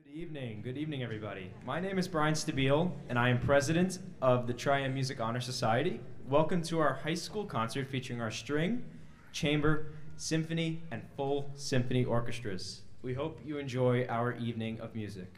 Good evening, everybody. My name is Brian Stabile, and I am president of the Tri-M Music Honor Society. Welcome to our high school concert featuring our string, chamber, symphony, and full symphony orchestras. We hope you enjoy our evening of music.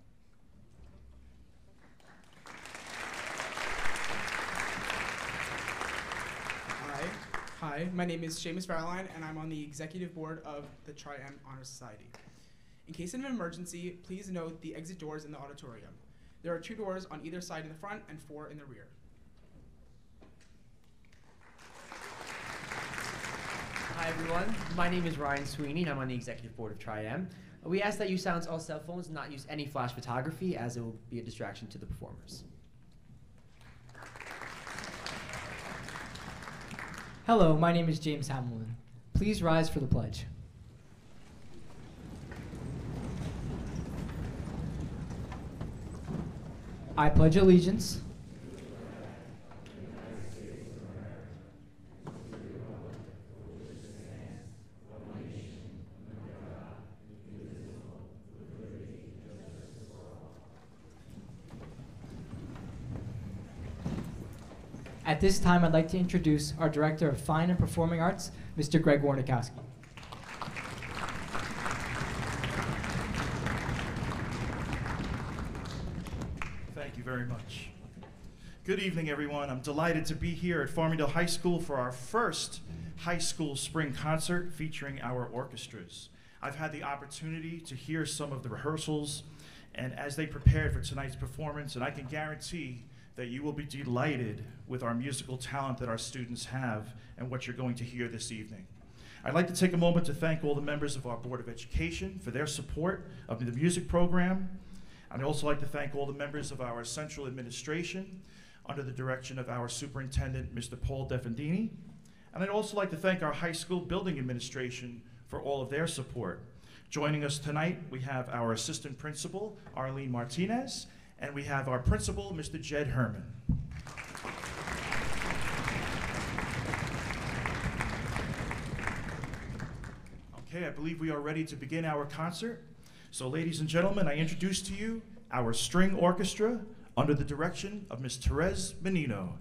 Hi, my name is Seamus Farrelline, and I'm on the executive board of the Tri-M Honor Society. In case of an emergency, please note the exit doors in the auditorium. There are 2 doors on either side in the front and 4 in the rear. Hi everyone, my name is Ryan Sweeney and I'm on the executive board of Tri-M. We ask that you silence all cell phones and not use any flash photography as it will be a distraction to the performers. Hello, my name is James Hamlin. Please rise for the pledge. I pledge allegiance At this time, I'd like to introduce our Director of Fine and Performing Arts, Mr. Greg Warnikowski. Thank you very much. Good evening, everyone. I'm delighted to be here at Farmingdale High School for our first high school spring concert featuring our orchestras. I've had the opportunity to hear some of the rehearsals and as they prepared for tonight's performance, and I can guarantee that you will be delighted with our musical talent that our students have and what you're going to hear this evening. I'd like to take a moment to thank all the members of our Board of Education for their support of the music program. I'd also like to thank all the members of our central administration under the direction of our superintendent, Mr. Paul Defendini. And I'd also like to thank our high school building administration for all of their support. Joining us tonight, we have our assistant principal, Arlene Martinez, and we have our principal, Mr. Jed Herman. Okay, I believe we are ready to begin our concert. So ladies and gentlemen, I introduce to you our string orchestra under the direction of Ms. Therese Menino.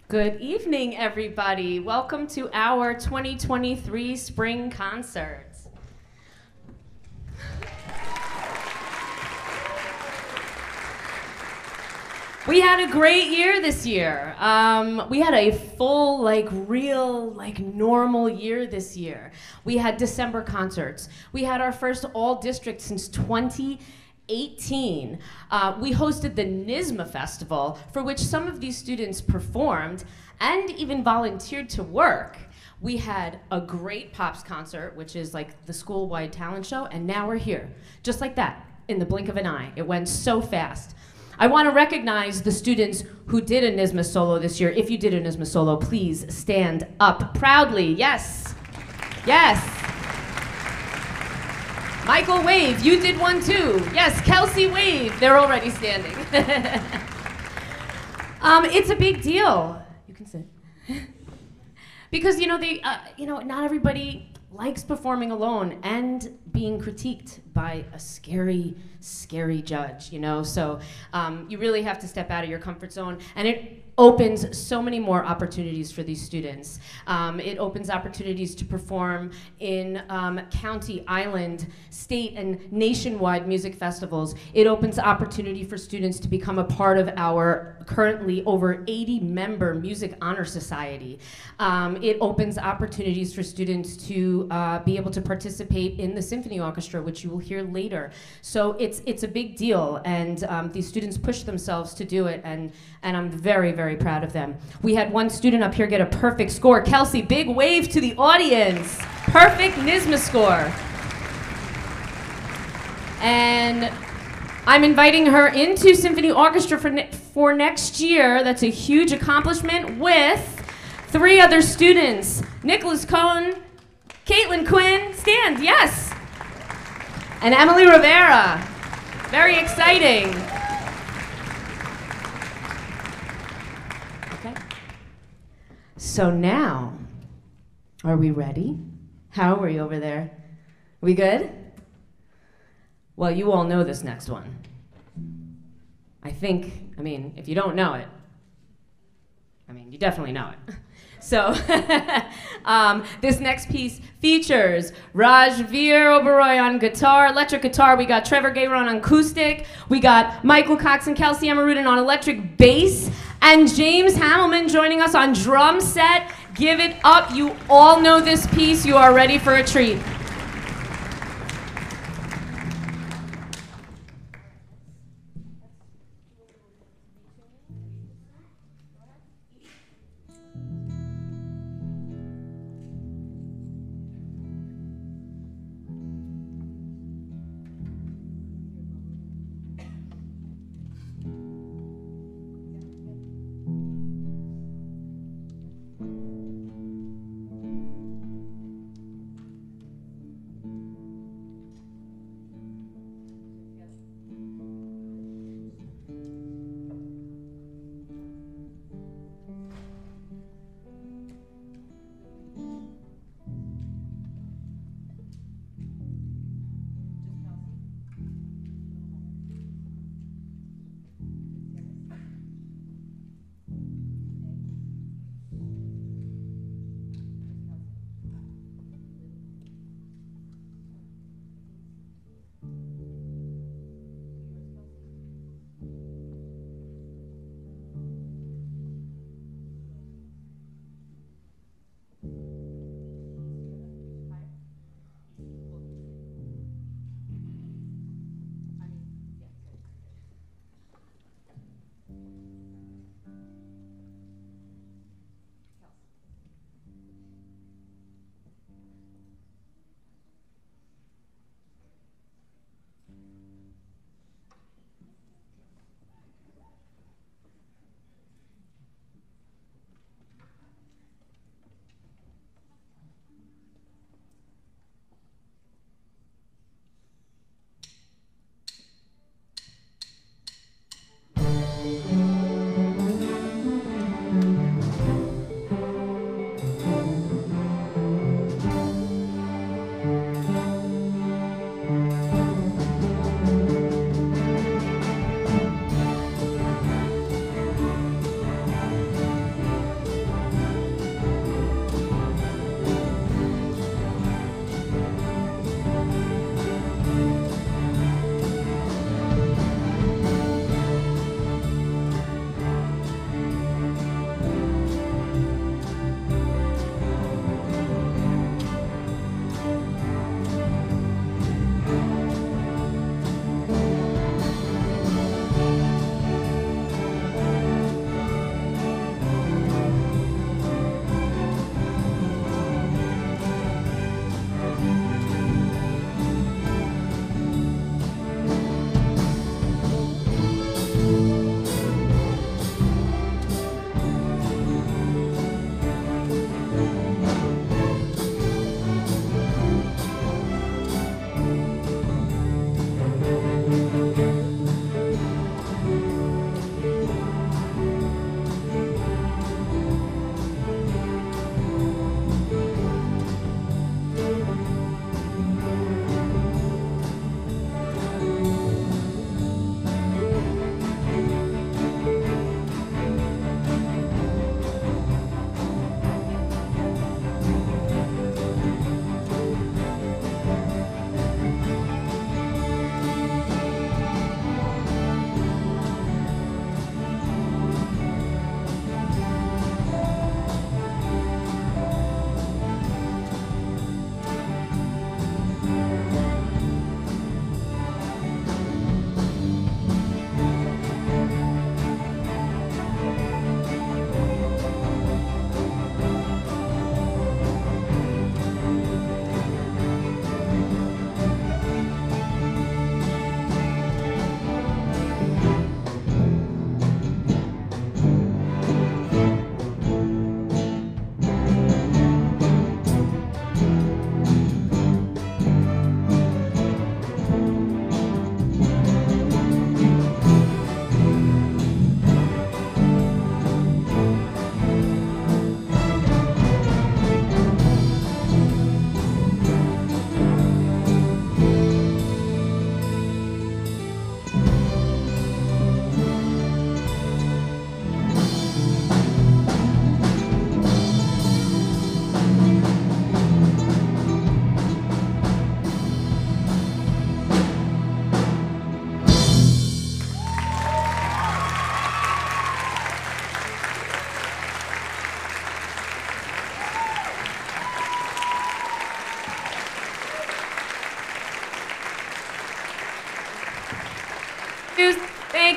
Good evening, everybody. Welcome to our 2023 spring concerts. We had a great year this year. We had a full, real, normal year this year. We had December concerts. We had our first all-district since 2018. We hosted the NYSMA Festival, for which some of these students performed and even volunteered to work. We had a great Pops concert, which is like the school-wide talent show, and now we're here. Just like that, in the blink of an eye. It went so fast. I want to recognize the students who did a NYSMA solo this year. If you did a NYSMA solo, please stand up proudly. Yes. Yes. Michael, wave. You did one too. Yes, Kelsey, wave. They're already standing. It's a big deal. You can sit. Because not everybody likes performing alone and being critiqued by a scary, scary judge. So you really have to step out of your comfort zone, and it opens so many more opportunities for these students. It opens opportunities to perform in county, island, state, and nationwide music festivals. It opens opportunity for students to become a part of our currently over 80-member Music Honor Society. It opens opportunities for students to be able to participate in the symphony orchestra, which you will hear later. So it's a big deal, and these students push themselves to do it, and I'm very, very proud of them. We had one student up here get a perfect score. Kelsey, big wave to the audience. Perfect NYSMA score. And I'm inviting her into symphony orchestra for next year. That's a huge accomplishment with 3 other students. Nicholas Cohn, Caitlin Quinn, stand, yes. And Emily Rivera. Very exciting. Okay. So now, are we ready? How are we over there? We good? Well, you all know this next one. If you don't know it, you definitely know it. So, this next piece features Rajveer Oberoi on guitar, electric guitar. We got Trevor Gayer on acoustic. We got Michael Cox and Kelsey Amarudin on electric bass. And James Hamilman joining us on drum set. Give it up. You all know this piece. You are ready for a treat.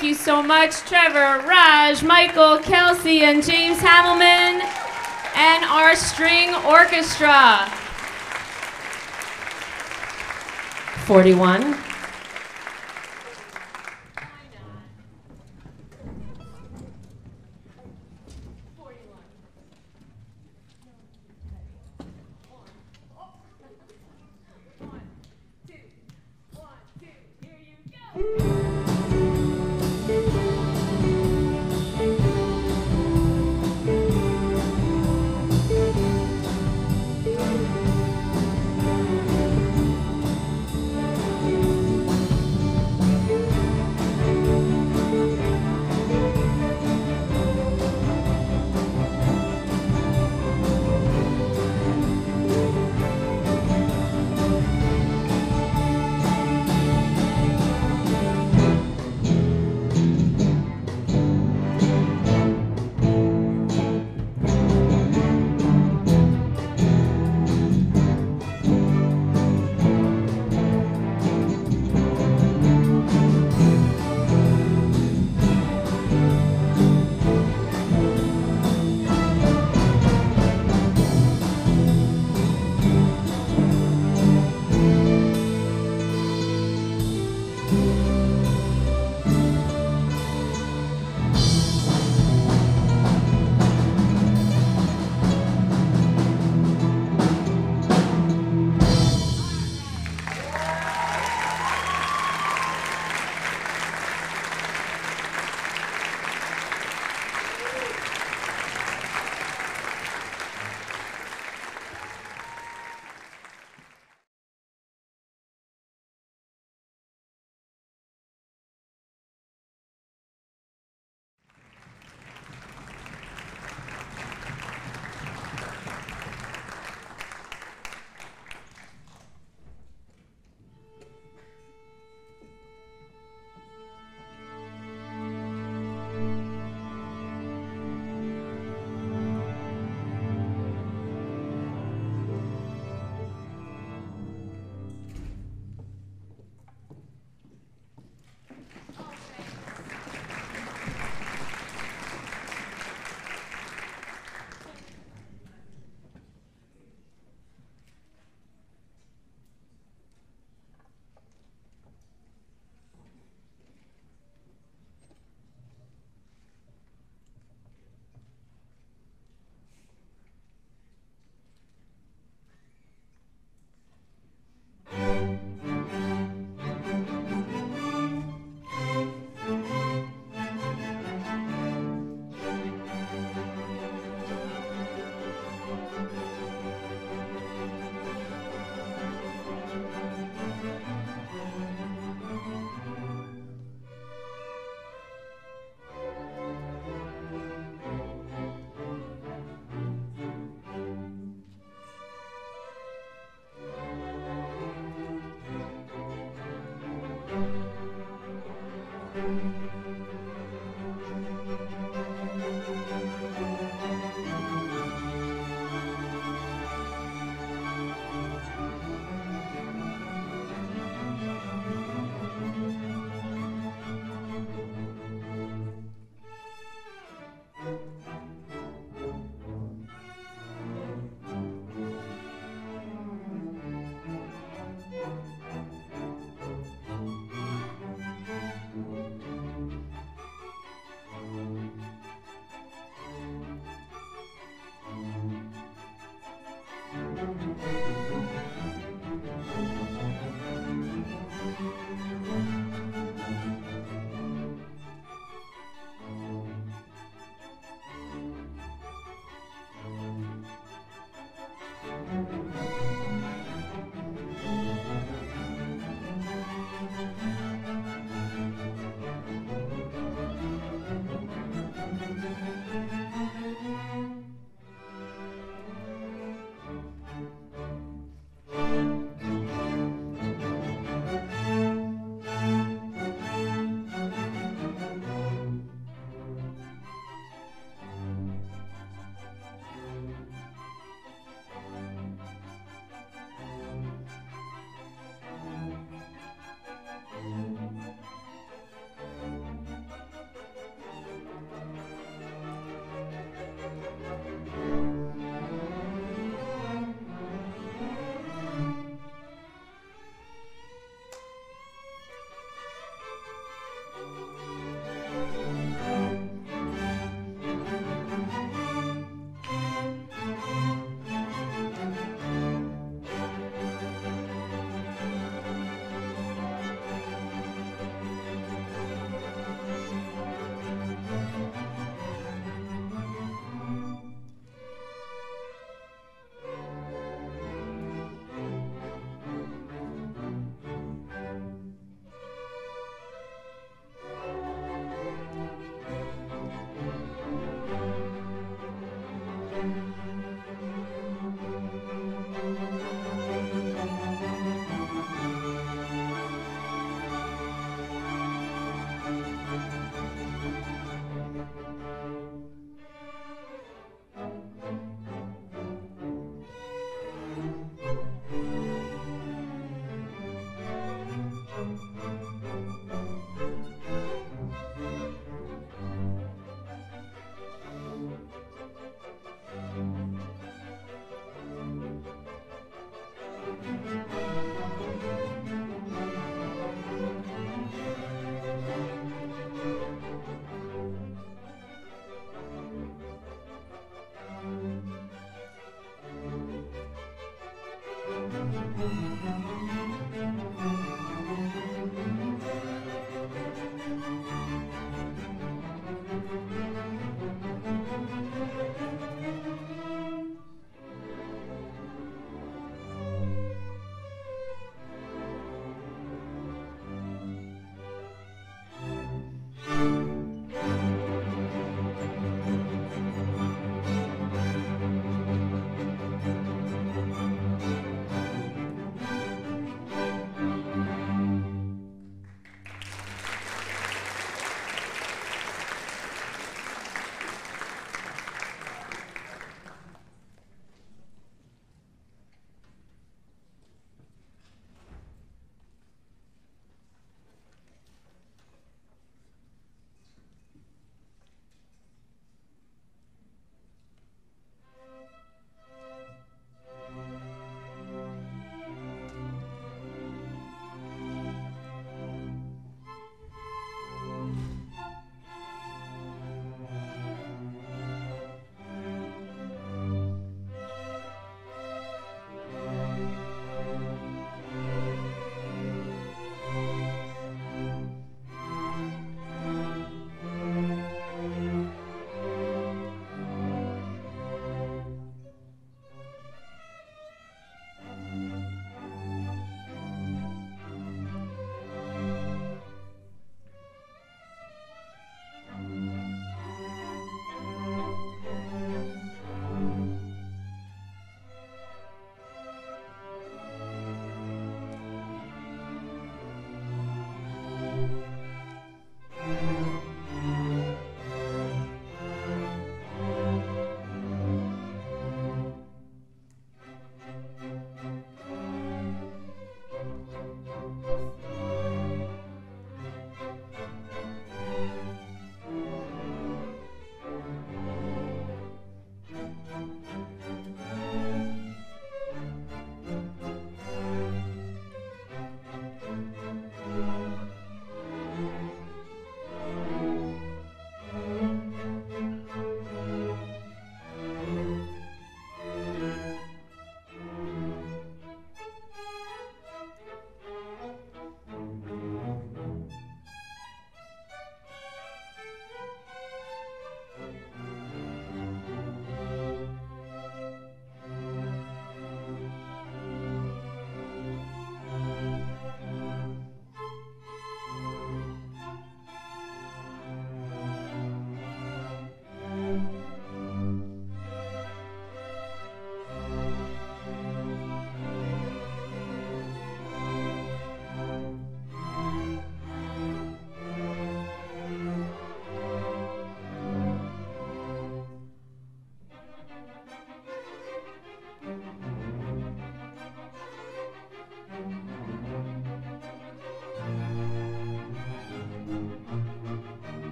Thank you so much, Trevor, Raj, Michael, Kelsey, and James Hamelman, and our string orchestra. 41.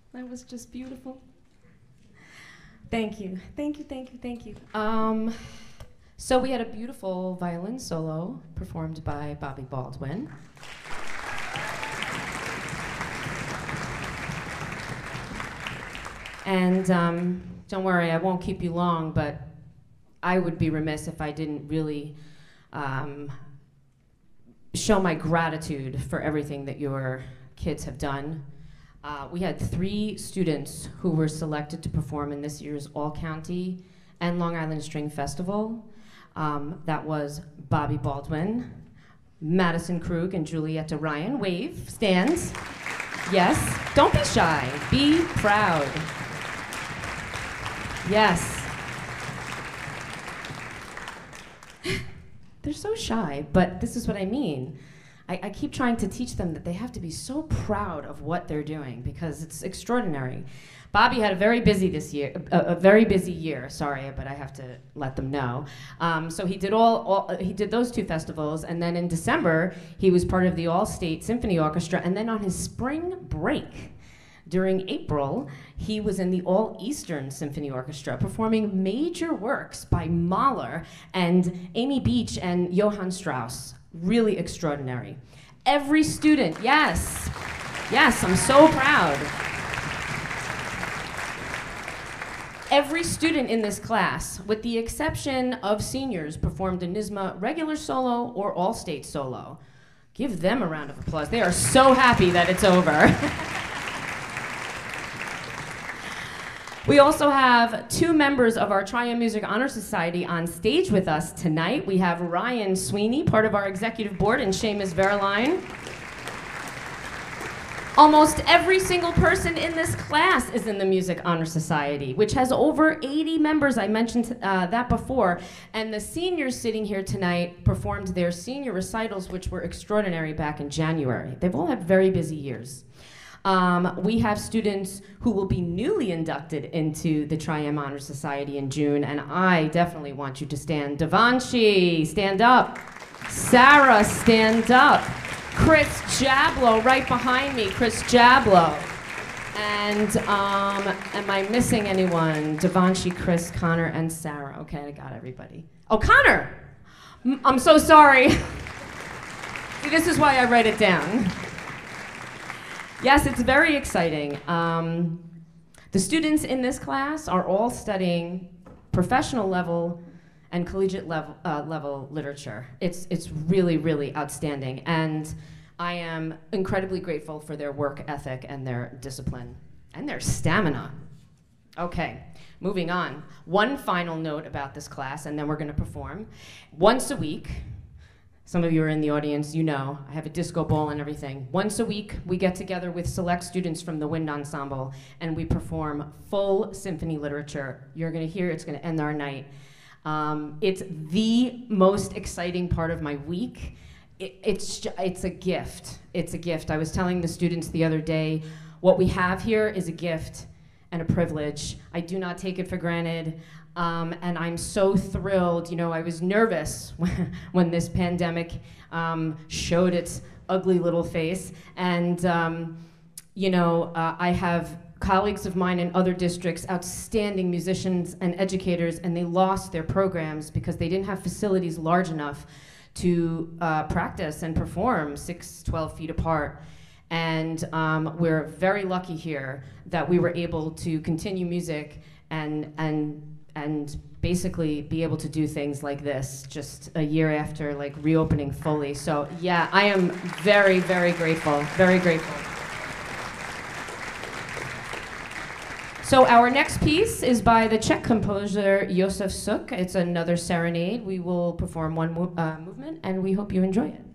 That was just beautiful. Thank you. So we had a beautiful violin solo performed by Bobby Baldwin. And don't worry, I won't keep you long, but I would be remiss if I didn't really show my gratitude for everything that your kids have done. We had 3 students who were selected to perform in this year's All-County and Long Island String Festival. That was Bobby Baldwin, Madison Krug, and Julietta Ryan. Wave, stand. Yes, don't be shy, be proud. Yes. They're so shy, but this is what I mean. I keep trying to teach them that they have to be so proud of what they're doing because it's extraordinary. Bobby had a very busy year, sorry, but I have to let them know. So he did he did those 2 festivals, and then in December, he was part of the All-State Symphony Orchestra, and then on his spring break, during April, he was in the All-Eastern Symphony Orchestra performing major works by Mahler and Amy Beach and Johann Strauss. Really extraordinary. Every student, yes, I'm so proud. Every student in this class, with the exception of seniors, performed a NYSSMA regular solo or all-state solo. Give them a round of applause. They are so happy that it's over. We also have 2 members of our Tri-M Music Honor Society on stage with us tonight. We have Ryan Sweeney, part of our executive board, and Seamus Verline. Almost every single person in this class is in the Music Honor Society, which has over 80 members. I mentioned that before. And the seniors sitting here tonight performed their senior recitals, which were extraordinary back in January. They've all had very busy years. We have students who will be newly inducted into the Tri-M Honor Society in June, and I definitely want you to stand. Devanshi, stand up. Sarah, stand up. Chris Jablo, right behind me, Chris Jablo. And am I missing anyone? Devanshi, Chris, Connor, and Sarah. Okay, I got everybody. Oh, Connor! I'm so sorry. See, this is why I write it down. Yes, it's very exciting. The students in this class are all studying professional level and collegiate level literature. It's really, really outstanding. And I am incredibly grateful for their work ethic and their discipline and their stamina. Okay, moving on. One final note about this class, and then we're gonna perform. Once a week, some of you are in the audience, you know, I have a disco ball and everything. Once a week, we get together with select students from the Wind Ensemble, and we perform full symphony literature. You're gonna hear, it's gonna end our night. It's the most exciting part of my week. It's a gift. It's a gift. I was telling the students the other day, what we have here is a gift and a privilege. I do not take it for granted. And I'm so thrilled. You know, I was nervous when this pandemic showed its ugly little face. And, you know, I have colleagues of mine in other districts, outstanding musicians and educators, and they lost their programs because they didn't have facilities large enough to practice and perform 12 feet apart. And we're very lucky here that we were able to continue music and basically be able to do things like this just a year after like reopening fully. So yeah, I am very, very grateful, very grateful. So our next piece is by the Czech composer Josef Suk. It's another serenade. We will perform one movement, and we hope you enjoy it.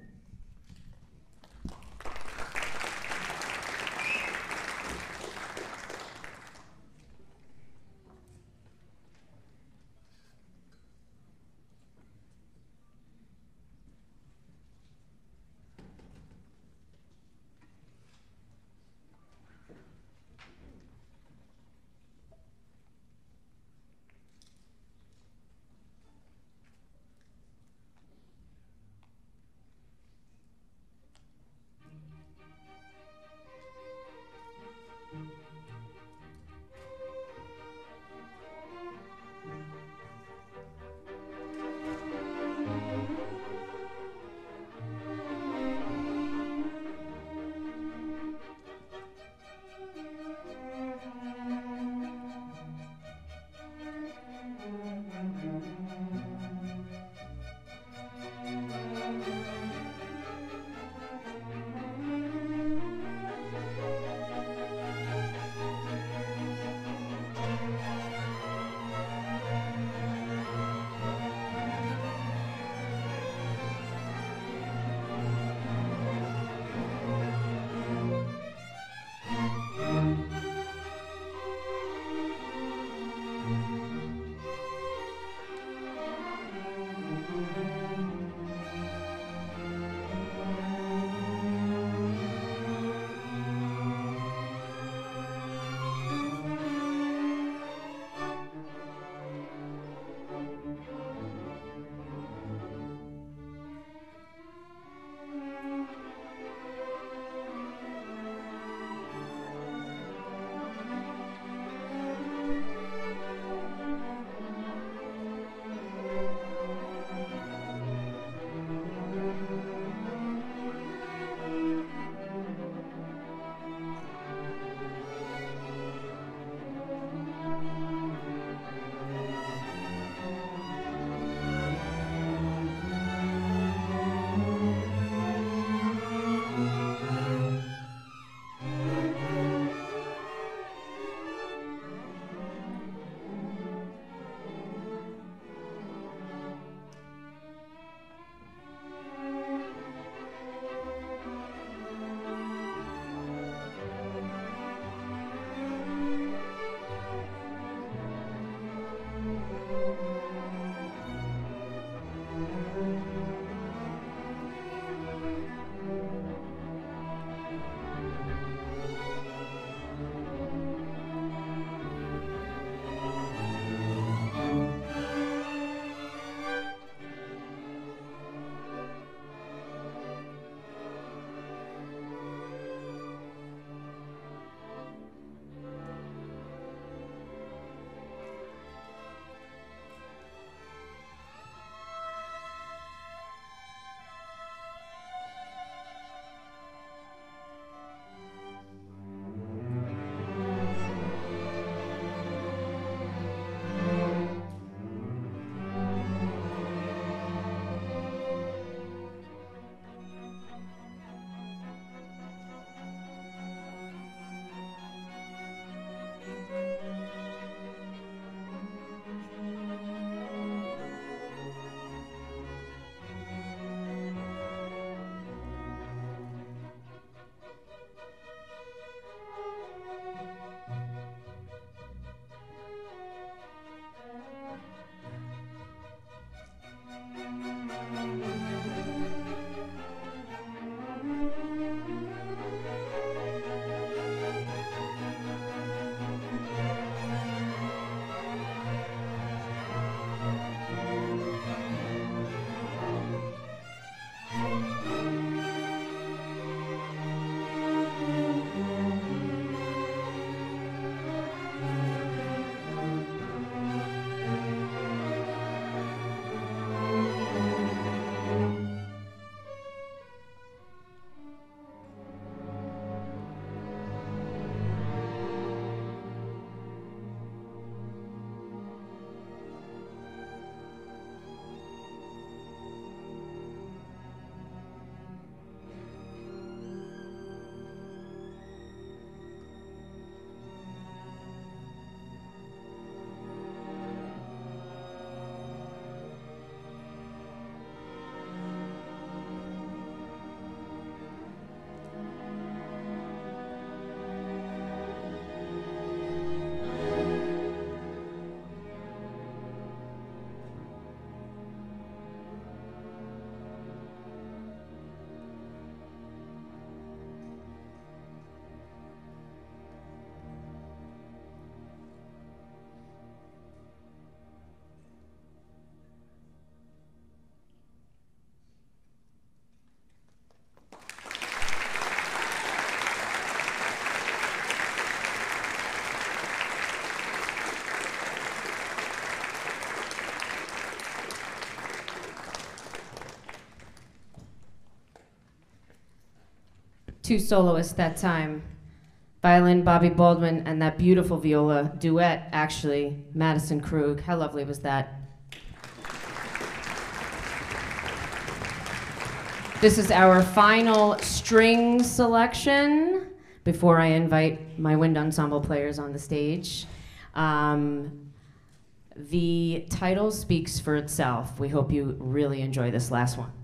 two soloists that time. Violin, Bobby Baldwin, and that beautiful viola duet, actually, Madison Krug. How lovely was that? This is our final string selection before I invite my wind ensemble players on the stage. The title speaks for itself. We hope you really enjoy this last one.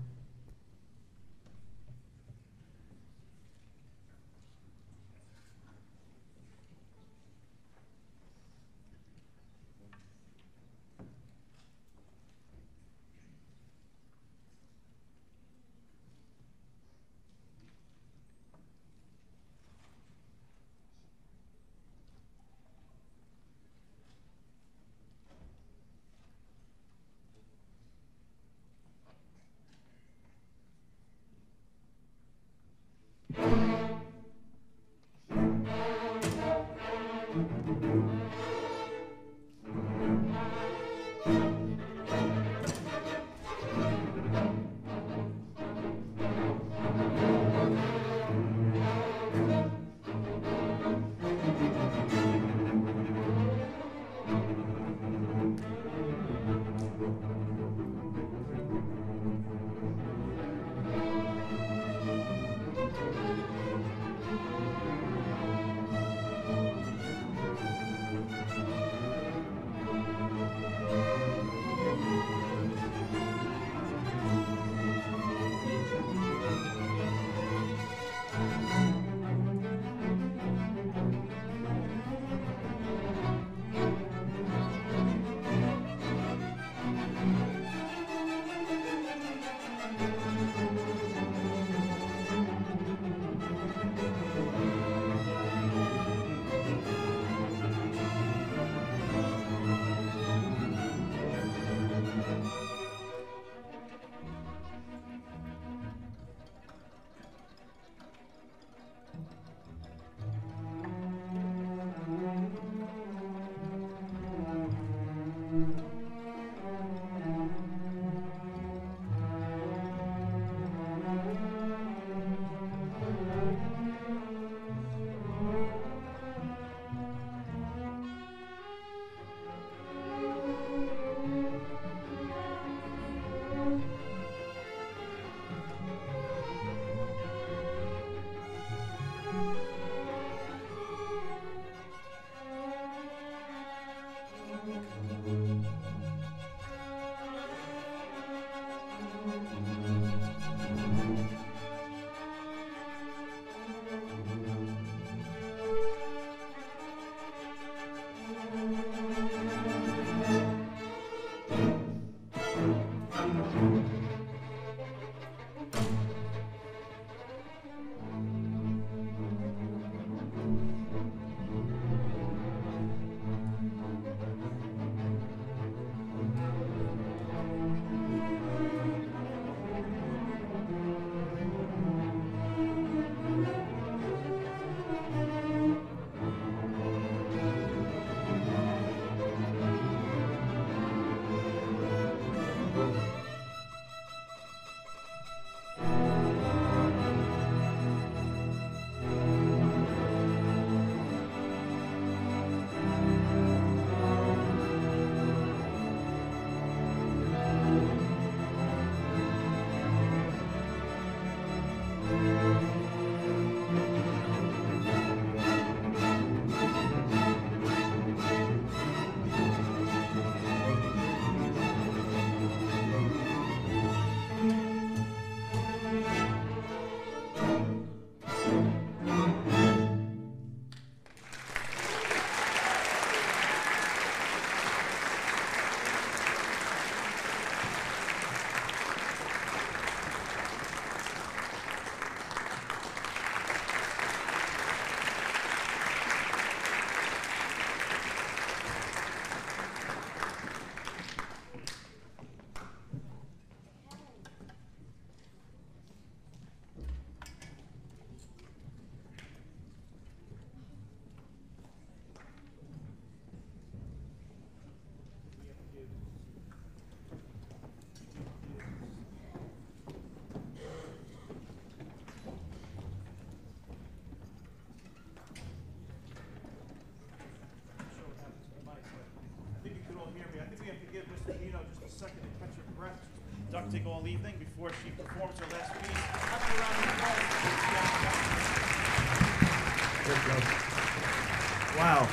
talenting all evening before she performs her last piece. Have a round of applause. Wow.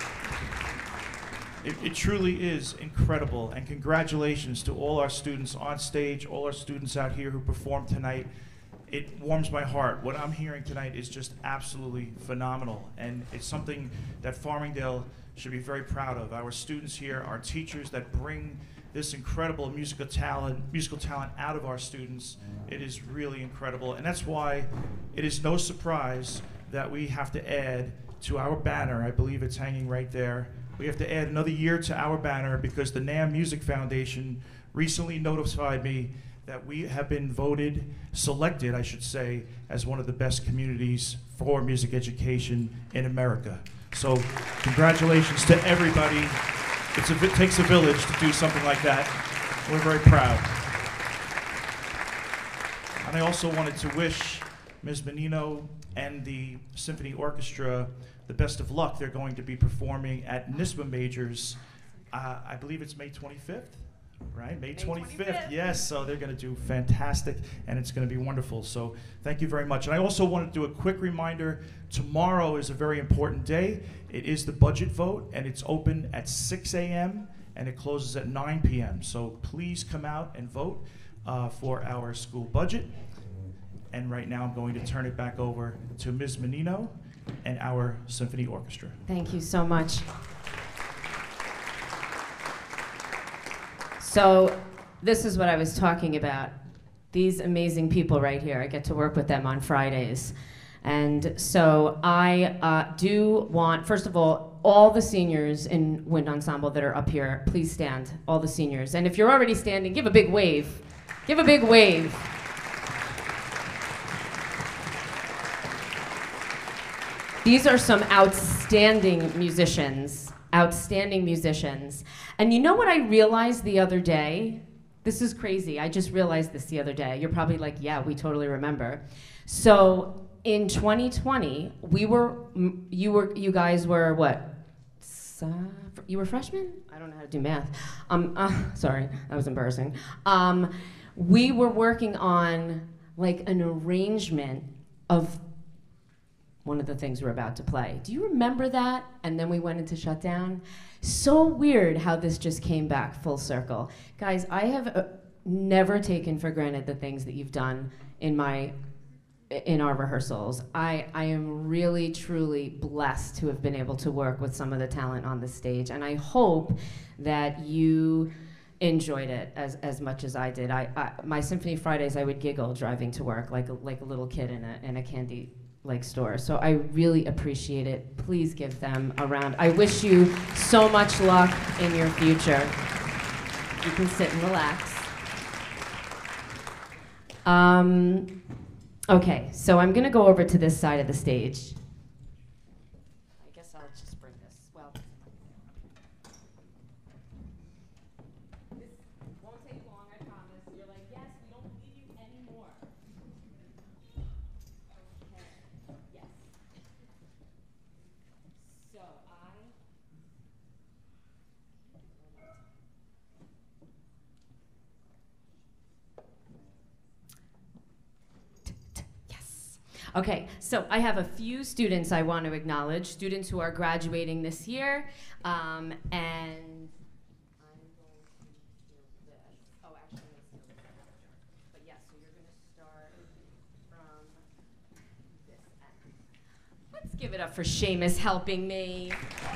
It truly is incredible, and congratulations to all our students on stage, all our students out here who performed tonight. It warms my heart. What I'm hearing tonight is just absolutely phenomenal, and it's something that Farmingdale should be very proud of. Our students here, our teachers that bring this incredible musical talent out of our students. It is really incredible, and that's why it is no surprise that we have to add to our banner. I believe it's hanging right there. We have to add another year to our banner because the NAMM Music Foundation recently notified me that we have been selected, I should say, as one of the best communities for music education in America. So congratulations to everybody. It takes a village to do something like that. We're very proud. And I also wanted to wish Ms. Menino and the Symphony Orchestra the best of luck. They're going to be performing at NISBA Majors, I believe it's May 25th, right? May 25th, yes, so they're gonna do fantastic, and it's gonna be wonderful, so thank you very much. And I also want to do a quick reminder, tomorrow is a very important day. It is the budget vote, and it's open at 6 a.m., and it closes at 9 p.m., so please come out and vote for our school budget. And right now I'm going to turn it back over to Ms. Menino and our symphony orchestra. Thank you so much. So this is what I was talking about. These amazing people right here. I get to work with them on Fridays. And so I do want, first of all the seniors in Wind Ensemble that are up here, please stand, all the seniors. And if you're already standing, give a big wave. Give a big wave. These are some outstanding musicians. And you know what I realized the other day? This is crazy. I just realized this the other day. You're probably like, yeah, we totally remember. So in 2020, you guys were what? You were freshmen? I don't know how to do math. Sorry, that was embarrassing. We were working on like an arrangement of one of the things we're about to play. Do you remember that? And then we went into shutdown. So weird how this just came back full circle. Guys, I have never taken for granted the things that you've done in our rehearsals. I am really, truly blessed to have been able to work with some of the talent on the stage, and I hope that you enjoyed it as much as I did. My Symphony Fridays, I would giggle driving to work like a little kid in a candy store. So I really appreciate it. Please give them a round. I wish you so much luck in your future. You can sit and relax. Okay, so I'm gonna go over to this side of the stage. I guess I'll just bring this. Well, this won't take long, I promise. You're like, yes, we don't believe you anymore. Okay, yes. So okay, so I have a few students I want to acknowledge, students who are graduating this year, and I'm going to do this. Oh, actually, let's do this after. But yeah, so you're going to start from this end. Let's give it up for Seamus helping me.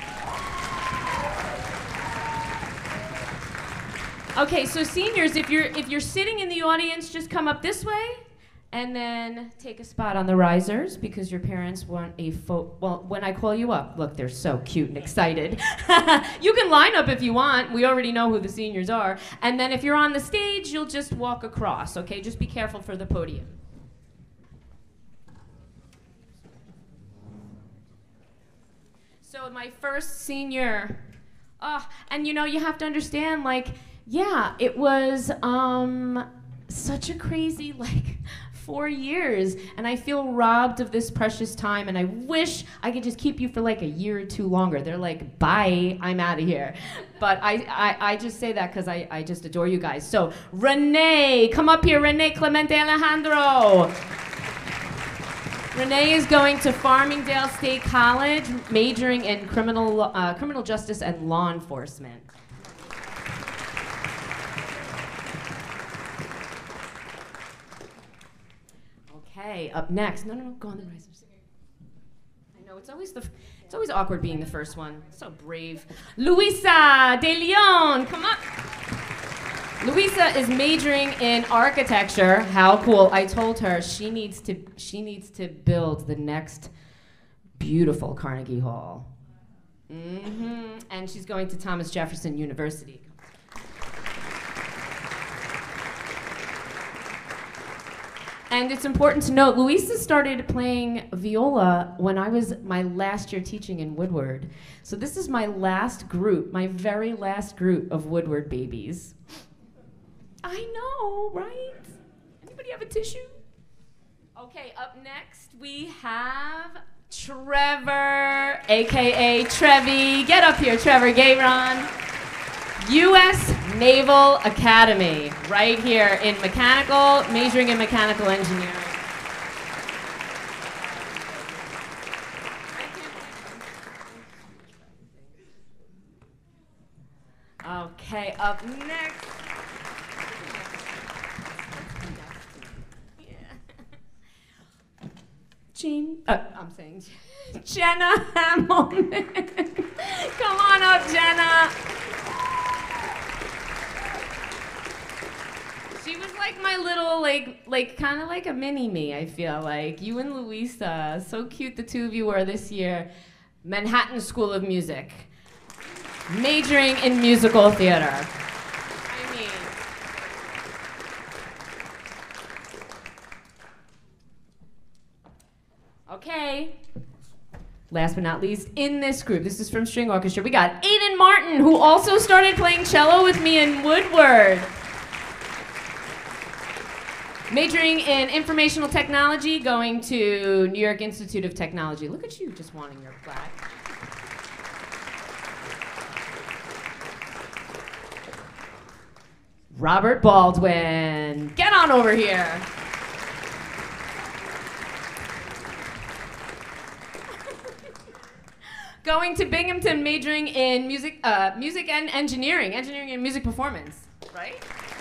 Okay, so seniors, if you're sitting in the audience, just come up this way. And then take a spot on the risers because your parents want a well, when I call you up, look, they're so cute and excited. You can line up if you want. We already know who the seniors are. And then if you're on the stage, you'll just walk across, okay? Just be careful for the podium. So my first senior, and you know, you have to understand, like, yeah, it was such a crazy, like, 4 years, and I feel robbed of this precious time, and I wish I could just keep you for like a year or two longer. They're like, bye, I'm out of here. But I just say that because I just adore you guys. So Renee, come up here. Renee Clemente Alejandro. Renee is going to Farmingdale State College, majoring in criminal justice and law enforcement. Okay, up next. No, go on the risers. I know it's always awkward being the first one. So brave. Luisa De Leon, come up. Luisa is majoring in architecture. How cool. I told her she needs to build the next beautiful Carnegie Hall. And she's going to Thomas Jefferson University. And it's important to note, Luisa started playing viola when I was my last year teaching in Woodward. So this is my last group, my very last group of Woodward babies. I know, right? Anybody have a tissue? Okay, up next we have Trevor, AKA Trevi. Get up here, Trevor Gayron. U.S. Naval Academy, right here in majoring in mechanical engineering. Okay, up next. Jenna Hamilton. Come on up, Jenna. She was like my little, like kind of like a mini me, I feel like. You and Luisa, so cute the two of you were this year. Manhattan School of Music, majoring in musical theater. I mean, okay. Last but not least, in this group, this is from String Orchestra, we got Aiden Martin, who also started playing cello with me in Woodward. Majoring in informational technology, going to New York Institute of Technology. Look at you just wanting your plaque. Robert Baldwin, get on over here. Going to Binghamton, majoring in music and engineering and music performance, right?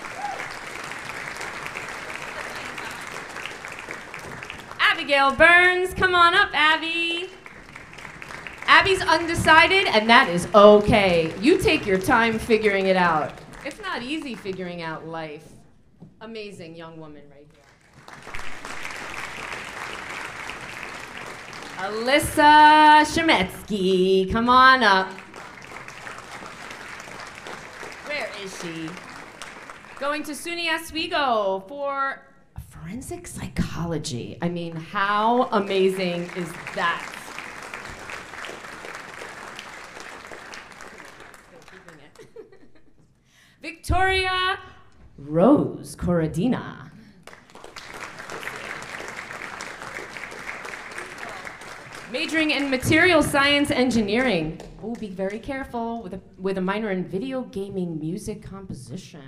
Abigail Burns, come on up, Abby. Abby's undecided, and that is okay. You take your time figuring it out. It's not easy figuring out life. Amazing young woman right here. Alyssa Shemetsky, come on up. Where is she? Going to SUNY Oswego for forensic psychology. I mean, how amazing is that? Victoria Rose Corradina. Majoring in material science engineering. Oh, be very careful with a minor in video gaming music composition.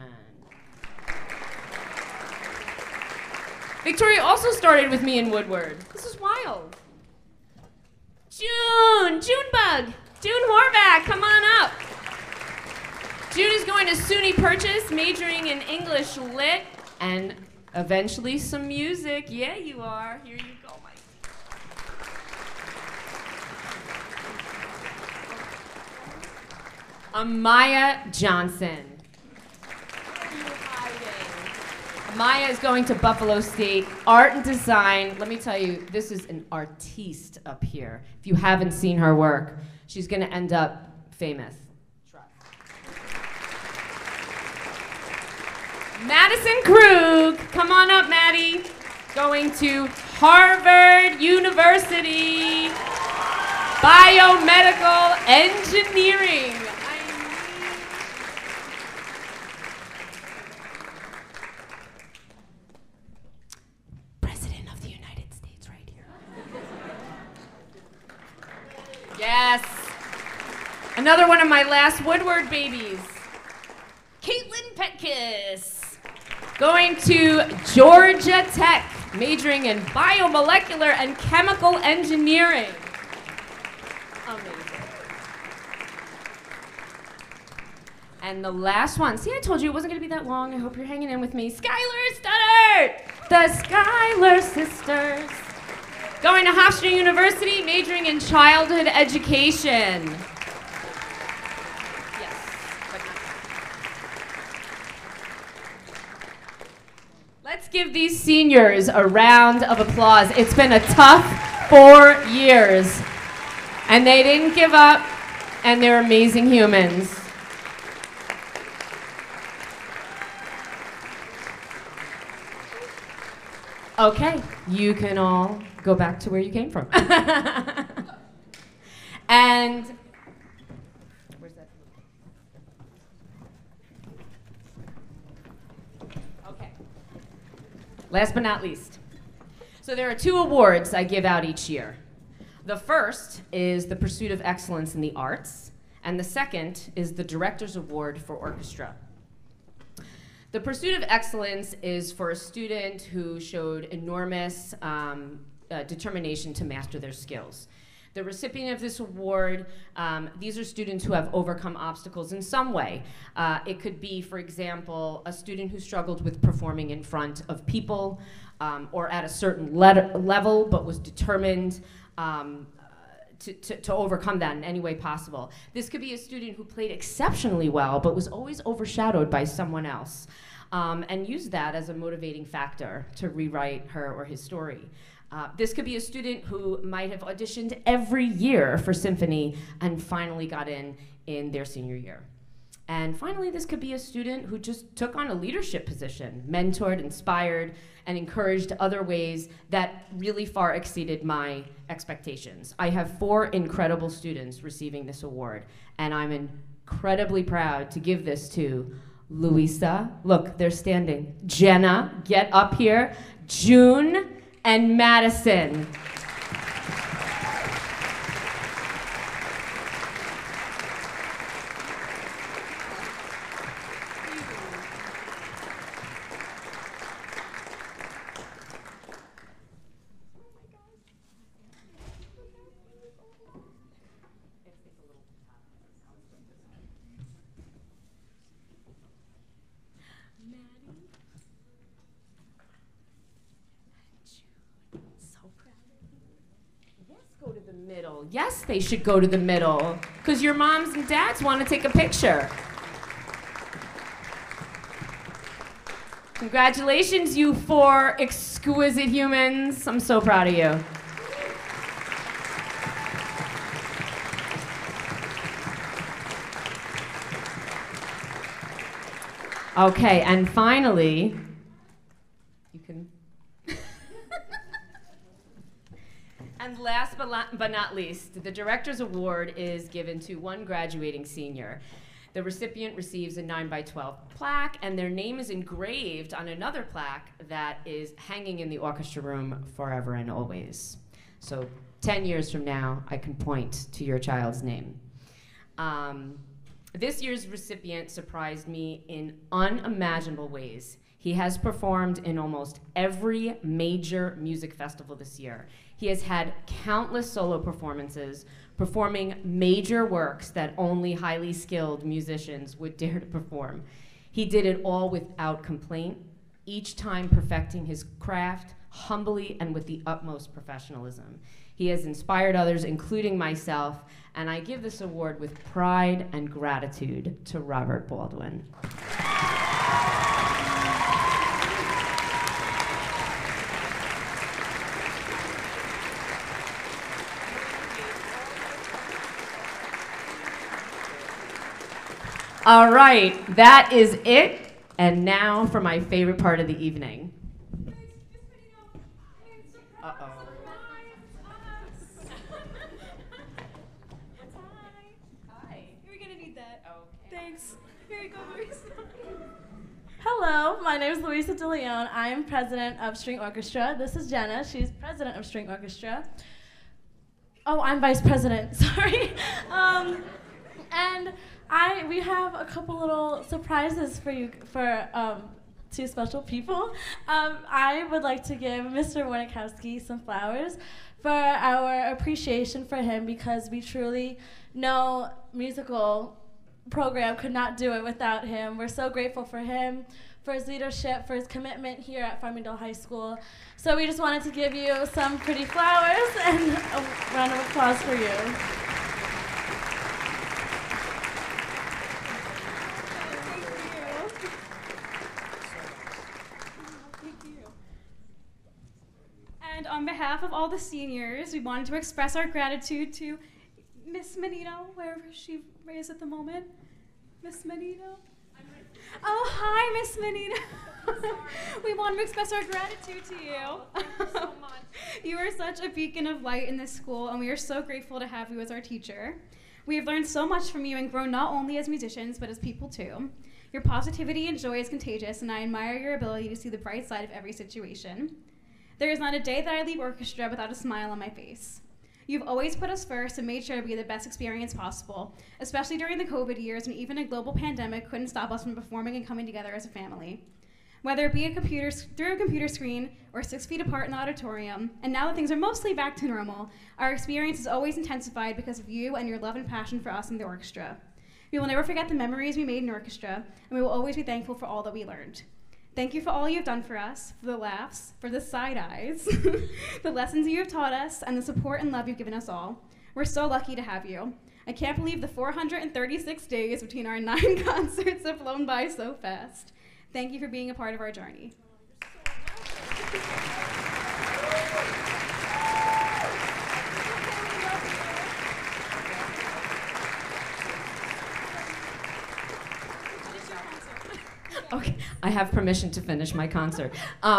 Victoria also started with me in Woodward. This is wild. Junebug, June Horvath, come on up. June is going to SUNY Purchase, majoring in English Lit and eventually some music. Yeah, you are. Here you go, Mike. Amaya Johnson. Maya is going to Buffalo State, art and design. Let me tell you, this is an artiste up here. If you haven't seen her work, she's going to end up famous. Madison Krug, come on up, Maddie. Going to Harvard University, biomedical engineering. Another one of my last Woodward babies, Caitlin Petkiss, going to Georgia Tech, majoring in biomolecular and chemical engineering. Amazing. And the last one, see, I told you it wasn't going to be that long. I hope you're hanging in with me. Skylar Studdert, the Skylar sisters, going to Hofstra University, majoring in childhood education. Yes, but not. Let's give these seniors a round of applause. It's been a tough 4 years, and they didn't give up, and they're amazing humans. Okay, you can all go back to where you came from. And where's that? Okay. Last but not least. So there are 2 awards I give out each year. The first is the Pursuit of Excellence in the Arts, and the second is the Director's Award for Orchestra. The Pursuit of Excellence is for a student who showed enormous determination to master their skills. The recipient of this award, these are students who have overcome obstacles in some way. It could be, for example, a student who struggled with performing in front of people or at a certain level but was determined to overcome that in any way possible. This could be a student who played exceptionally well but was always overshadowed by someone else, and used that as a motivating factor to rewrite her or his story. This could be a student who might have auditioned every year for symphony and finally got in their senior year. And finally, this could be a student who just took on a leadership position, mentored, inspired, and encouraged other ways that really far exceeded my expectations. I have 4 incredible students receiving this award, and I'm incredibly proud to give this to Louisa, look, they're standing, Jenna, get up here, June, and Madison. Middle. Yes, they should go to the middle, because your moms and dads want to take a picture. Congratulations, you 4 exquisite humans. I'm so proud of you. Okay, and finally, you can... And last but not least, the Director's Award is given to one graduating senior. The recipient receives a 9x12 plaque, and their name is engraved on another plaque that is hanging in the orchestra room forever and always. So 10 years from now, I can point to your child's name. This year's recipient surprised me in unimaginable ways. He has performed in almost every major music festival this year. He has had countless solo performances, performing major works that only highly skilled musicians would dare to perform. He did it all without complaint, each time perfecting his craft humbly and with the utmost professionalism. He has inspired others, including myself, and I give this award with pride and gratitude to Robert Baldwin. All right, that is it. And now for my favorite part of the evening. Uh-oh. Hi. You're gonna need that. Okay. Thanks. Here you go, Louisa. Hello, my name is Louisa DeLeon. I am president of String Orchestra. This is Jenna. She's president of String Orchestra. Oh, I'm vice president. Sorry. And we have a couple little surprises for you, for two special people. I would like to give Mr. Warnikowski some flowers for our appreciation for him, because we truly know musical program could not do it without him. We're so grateful for him, for his leadership, for his commitment here at Farmingdale High School. So we just wanted to give you some pretty flowers and a round of applause for you. Thank you. And on behalf of all the seniors, we wanted to express our gratitude to Miss Menino, wherever she is at the moment. Miss Menino? Oh, hi, Miss Menino. We want to express our gratitude to you. Oh, thank you so much. You are such a beacon of light in this school, and we are so grateful to have you as our teacher. We have learned so much from you and grown not only as musicians, but as people too. Your positivity and joy is contagious, and I admire your ability to see the bright side of every situation. There is not a day that I leave orchestra without a smile on my face. You've always put us first and made sure to be the best experience possible, especially during the COVID years when even a global pandemic couldn't stop us from performing and coming together as a family. Whether it be through a computer screen or 6 feet apart in the auditorium, and now that things are mostly back to normal, our experience is always intensified because of you and your love and passion for us in the orchestra. We will never forget the memories we made in orchestra, and we will always be thankful for all that we learned. Thank you for all you've done for us, for the laughs, for the side eyes, the lessons you have taught us, and the support and love you've given us all. We're so lucky to have you. I can't believe the 436 days between our 9 concerts have flown by so fast. Thank you for being a part of our journey. Okay, I have permission to finish my concert.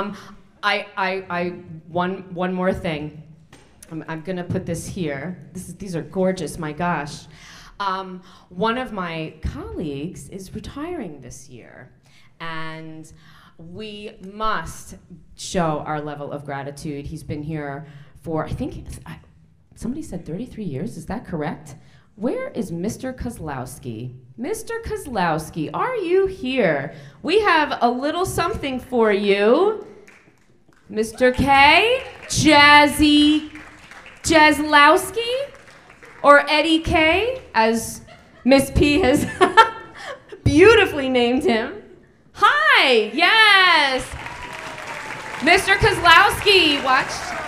One more thing. I'm gonna put this here. These are gorgeous, my gosh. One of my colleagues is retiring this year, and we must show our level of gratitude. He's been here for, I think, somebody said 33 years, is that correct? Where is Mr. Kozlowski? Mr. Kozlowski, are you here? We have a little something for you. Mr. K, Jazzlowski, or Eddie K, as Miss P has beautifully named him. Hi, yes. Mr. Kozlowski, watch.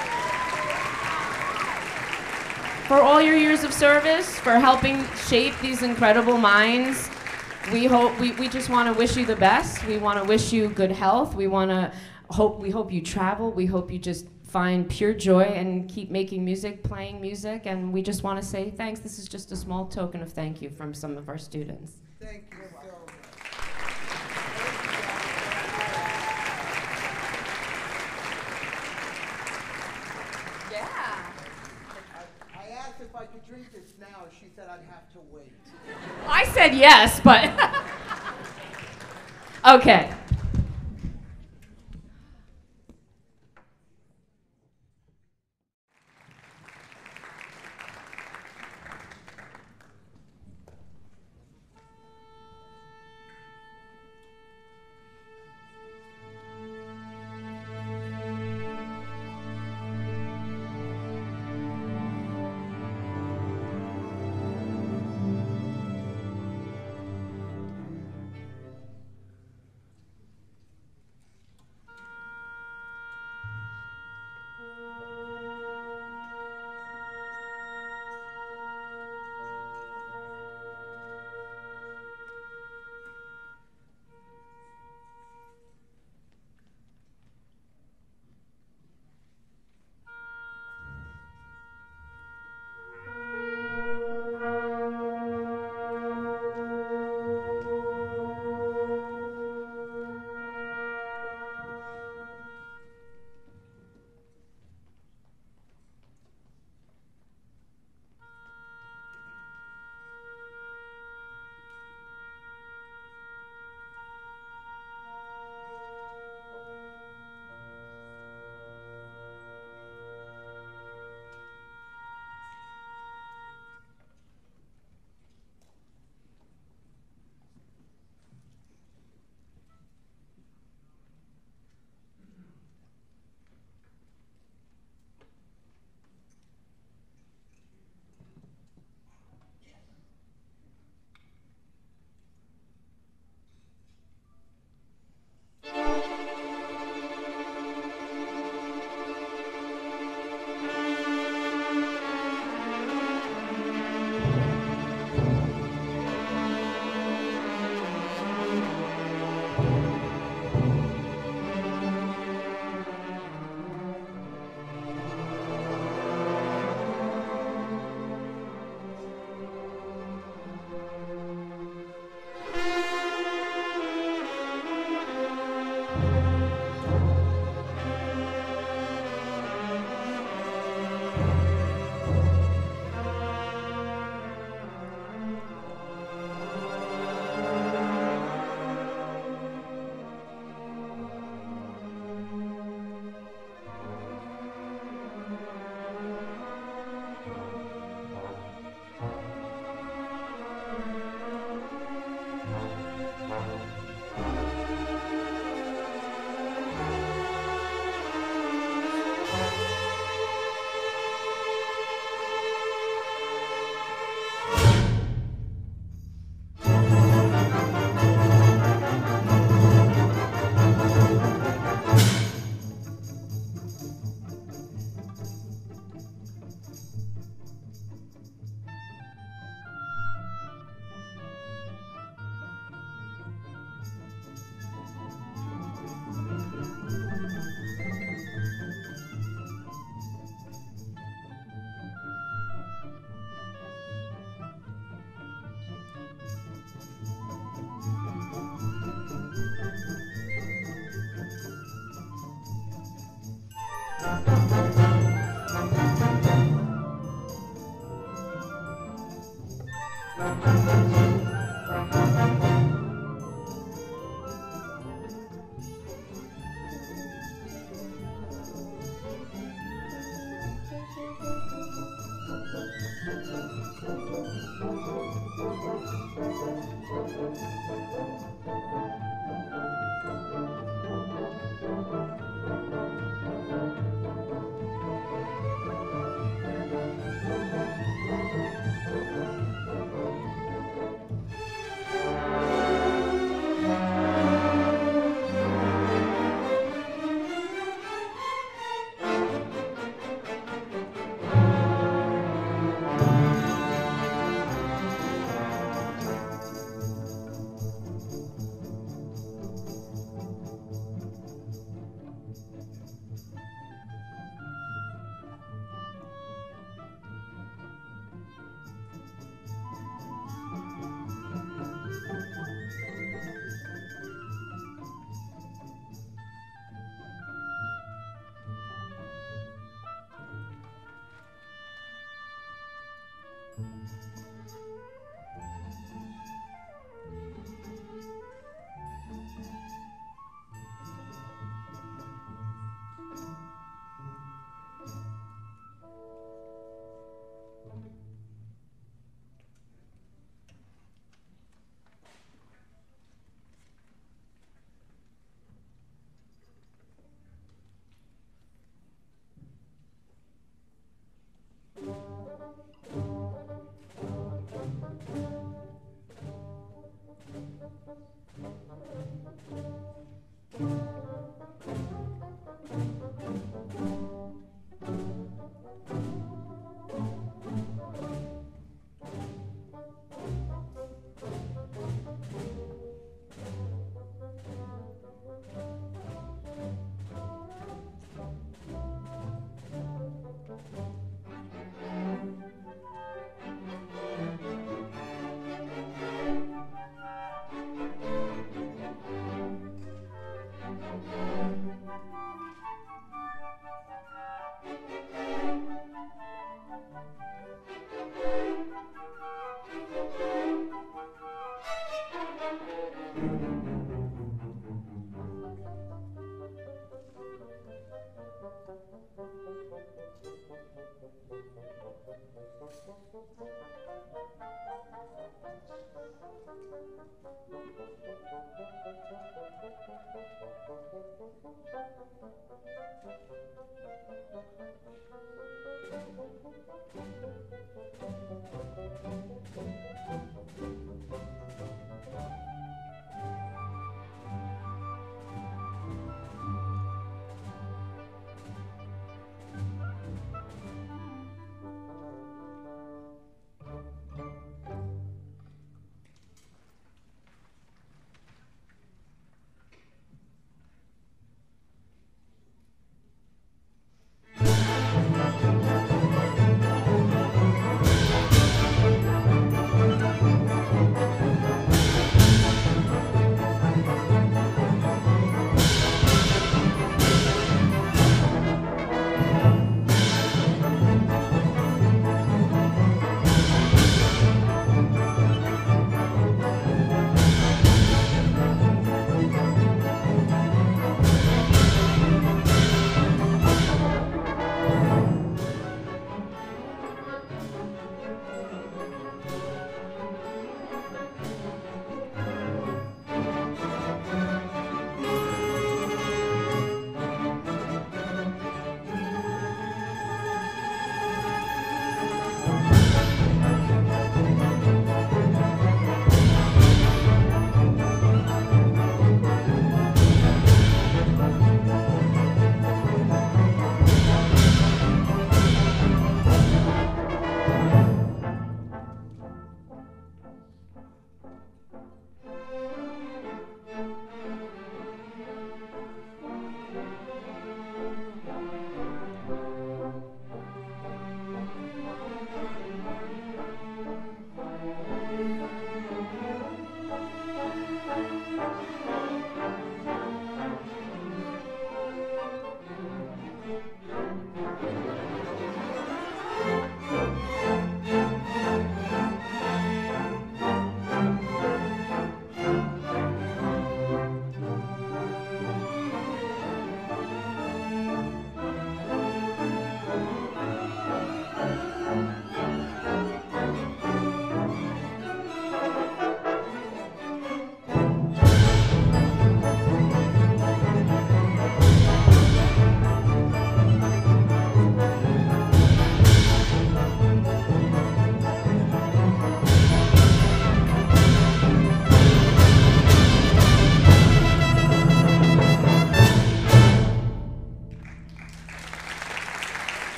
For all your years of service, for helping shape these incredible minds, we just want to wish you the best. We want to wish you good health. We hope you travel. We hope you just find pure joy and keep making music, playing music, and we just want to say thanks. This is just a small token of thank you from some of our students. Thank you so much. Yeah. I asked if I could drink this now. She said I'd have to wait. I said yes, but okay.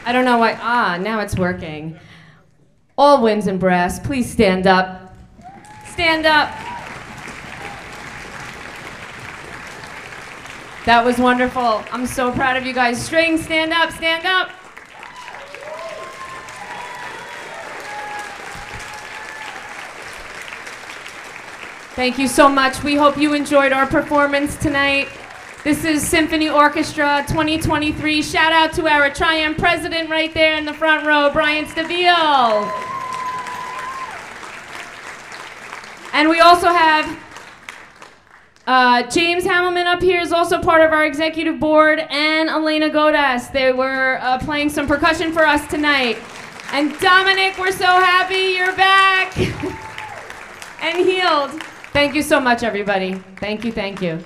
I don't know why. Ah, now it's working. All winds and brass, please stand up. Stand up. That was wonderful. I'm so proud of you guys. String, stand up, stand up. Thank you so much. We hope you enjoyed our performance tonight. This is Symphony Orchestra 2023. Shout out to our Tri-M president right there in the front row, Brian Stabile. And we also have James Hamilman up here is also part of our executive board, and Elena Godas. They were playing some percussion for us tonight. And Dominic, we're so happy you're back and healed. Thank you so much, everybody. Thank you, thank you.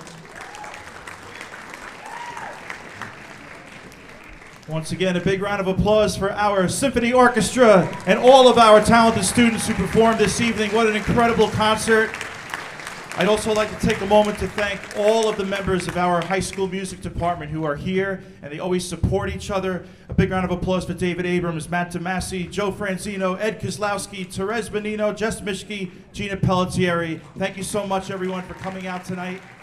Once again, a big round of applause for our Symphony Orchestra and all of our talented students who performed this evening. What an incredible concert. I'd also like to take a moment to thank all of the members of our high school music department who are here, and they always support each other. A big round of applause for David Abrams, Matt Tomasi, Joe Franzino, Ed Kozlowski, Therese Benino, Jess Mishke, Gina Pelletieri. Thank you so much, everyone, for coming out tonight.